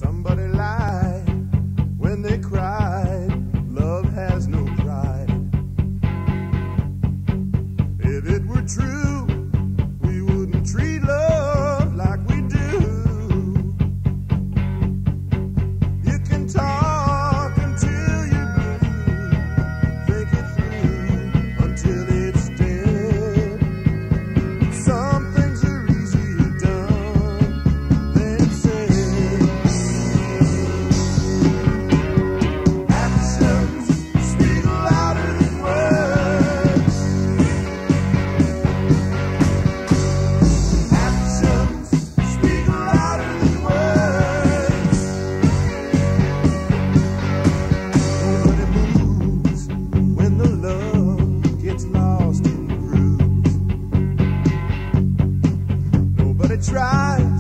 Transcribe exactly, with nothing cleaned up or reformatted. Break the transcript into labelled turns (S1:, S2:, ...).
S1: Somebody lied when they cried, love has no pride. If it were true, we wouldn't treat love like we do. You can talk until you're blue, think it through until it's dead. Some things are easier done than said. Actions speak louder than words. Actions speak louder than words. Nobody moves when the love gets lost in the grooves. Nobody tries